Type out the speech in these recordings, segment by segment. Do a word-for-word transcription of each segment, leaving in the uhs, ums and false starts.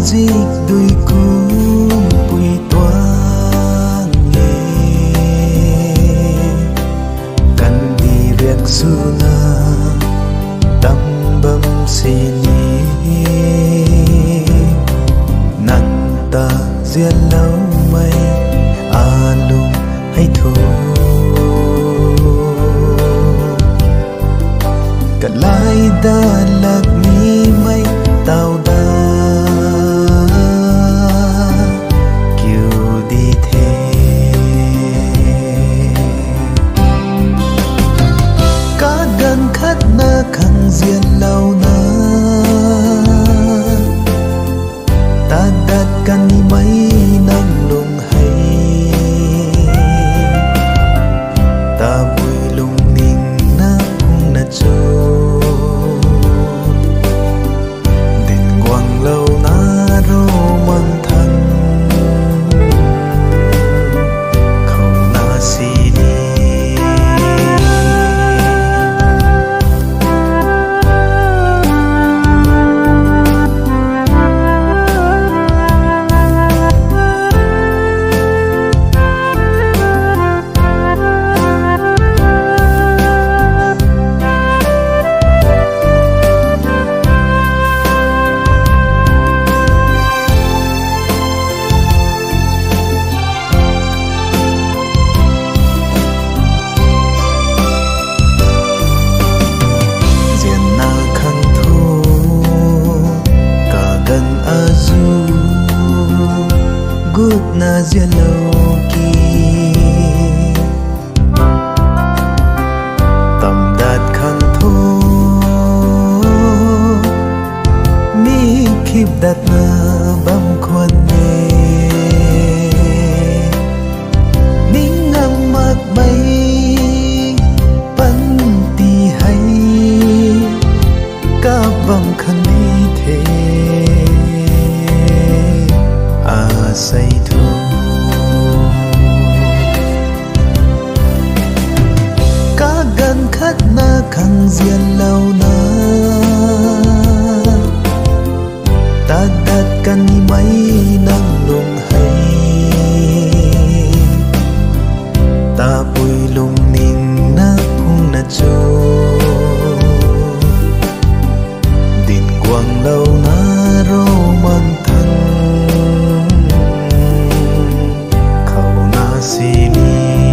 zik đuôi cung bùi toang nghề cần đi việc su na tâm bầm xì ni năn ta duyên lâu mây a lung hay thô cận lại đã lạc mi mây tao đã kêu đi thế cá gần khát na khăng diên lâu na ta đặt căn mấy nắng lùng hay ta vui lùng ninh na cũng na trôi lâu na rô mang thân không na si đi good na duyên lâu kỳ tầm đạt khăn thô mi khiếp đạt na băm khuôn nề nín ngâm mạc bay bắn tì hay cả băm khăn đi thế say thu cá gần khát na khăng diên lâu na ta đặt căn mấy nắng lùng hay ta bùi lùng ninh na cũng na trô đình quang lâu na rô mang thân sini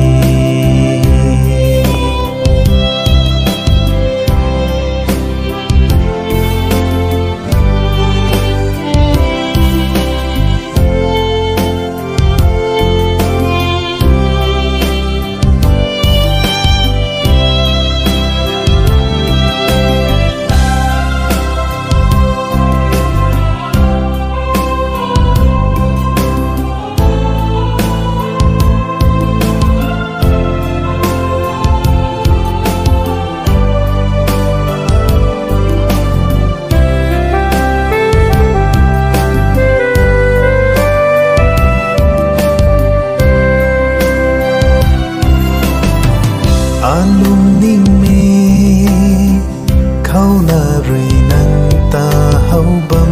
lung ninh mê khâu na rơi nắng ta hâu bầm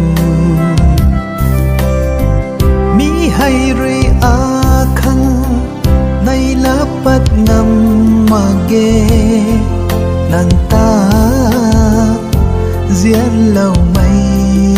mi hay rơi a khăng nay lá bắt ngâm mà ghê nàng ta diễn lâu mây